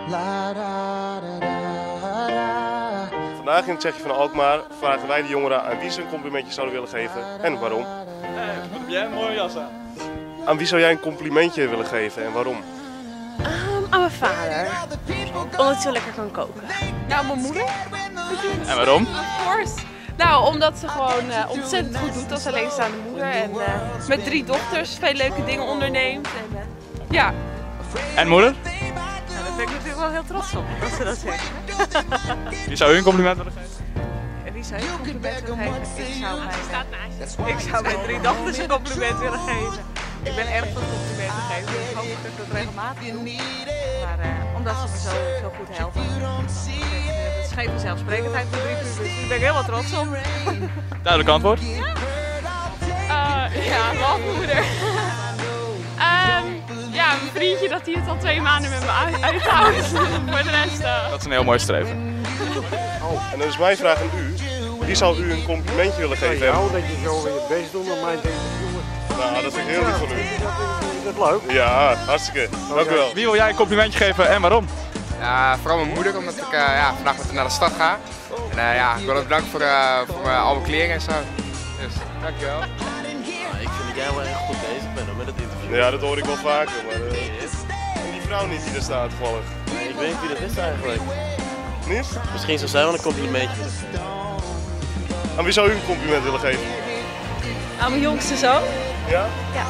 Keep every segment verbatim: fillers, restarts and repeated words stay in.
Vandaag in het Zegje van Alkmaar vragen wij de jongeren aan wie ze een complimentje zouden willen geven en waarom. Uh, wat heb jij een mooie jas aan? Aan wie zou jij een complimentje willen geven en waarom? Um, aan mijn vader. Omdat hij zo lekker kan koken. Nou, mijn moeder. En waarom? Of course. Nou, omdat ze gewoon uh, ontzettend goed doet als alleenstaande moeder. En uh, met drie dochters veel leuke dingen onderneemt. En, uh, ja. En moeder? Nou, daar ben ik natuurlijk wel heel trots op, als ze dat zeggen. Wie zou u een compliment willen geven? En wie zou je een compliment willen geven? Ik zou, mijn, ik zou mijn drie dochters een compliment willen geven. Ik ben erg van complimenten geven, dus ik hoop dat ik dat regelmatig doe. Maar uh, omdat ze me zo, zo goed helpen. Het is geen vanzelfsprekendheid voor drie uur, dus daar ben ik heel wat trots op. Duidelijk antwoord. Ja, uh, ja wel moeder. um, ja, mijn vriendje dat hij het al twee maanden met me uithoudt. Voor de rest. Uh... Dat is een heel mooi streven. En dan is mijn vraag aan u. Wie zou u een complimentje willen geven? Ja, dat je zo je best doet om mij te jongen. Nou, dat vind ik heel lief van u. Is dat leuk? Ja, hartstikke. Dank u wel. Wie wil jij een complimentje geven en waarom? Ja, vooral mijn moeder, omdat ik uh, ja, vandaag met haar naar de stad ga. En uh, ja, ik wil het bedanken voor, uh, voor uh, al mijn kleren en zo. Dus, dankjewel. Ja, ik vind dat jij wel echt goed bezig bent hoor, met het interview. Ja, dat hoor ik wel vaker, maar uh, en die vrouw niet die er staat toevallig. Nee, ik weet niet wie dat is eigenlijk. Niet? Misschien zou zij wel een complimentje willen geven. Aan wie zou u een compliment willen geven? Aan mijn jongste zoon. Ja? Ja.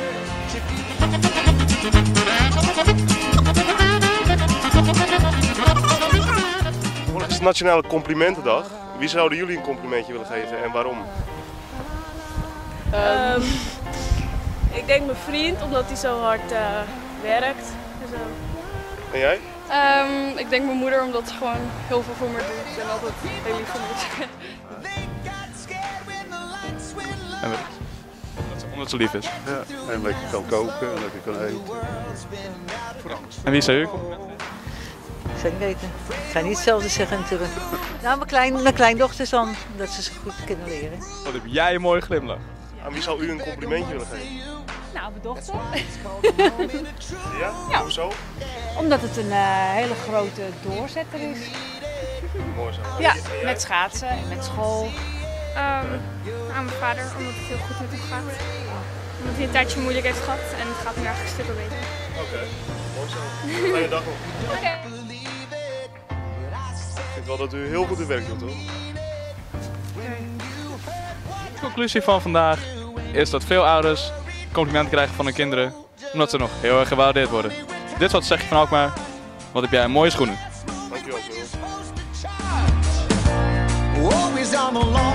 Morgen is het Nationale Complimentendag. Wie zouden jullie een complimentje willen geven en waarom? Um, ik denk mijn vriend, omdat hij zo hard uh, werkt. En, zo. En jij? Um, ik denk mijn moeder, omdat ze gewoon heel veel voor me doet en altijd heel lief voor me is. En omdat, ze, omdat ze lief is. Ja, en lekker kan koken en lekker kan eten. En wie zou u een compliment geven? Ik zou niet weten. Ik ga niet hetzelfde zeggen natuurlijk. Nou, mijn, klein, mijn kleindochters dan, omdat ze ze goed kunnen leren. Wat heb jij een mooie glimlach. Aan wie zou u een complimentje willen geven? Nou, mijn dochter. Ja? Ja. Hoezo? Omdat het een uh, hele grote doorzetter is. Mooi zo. Ja, met schaatsen en met school. Um, aan mijn vader, omdat het heel goed met hem gaat. Omdat hij een tijdje moeilijk heeft gehad en het gaat nu eigenlijk stukken beter. Oké, okay. Mooi zo. Fijne dag nog. Oké. Okay. Ik vind wel dat u heel goed uw werk doet hoor. De conclusie van vandaag is dat veel ouders complimenten krijgen van hun kinderen, omdat ze nog heel erg gewaardeerd worden. Dit was het Zegje van Alkmaar. Wat heb jij een mooie schoenen. Dankjewel. Always on the lawn.